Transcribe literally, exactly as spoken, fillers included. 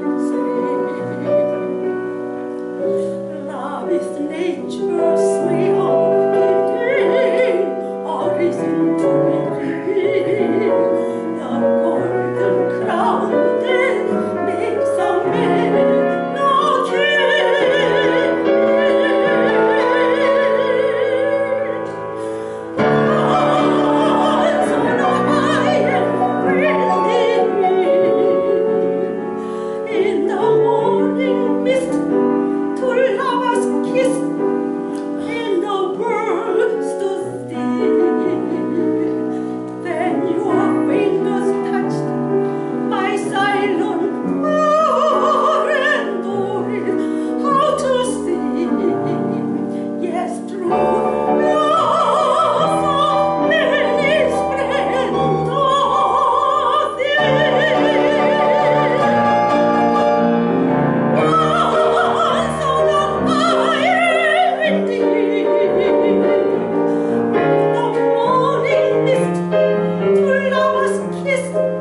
Love is nature's way of giving a reason to believe. The golden crown that makes a man no king. Once on a higher building, in the morning mist, two lovers kiss, and the world stood still. Then your fingers touched my silent heart and told how to sing. Yes, true love of many splendor there. Once on a higher indeed, with the morning mist, two lovers kissed.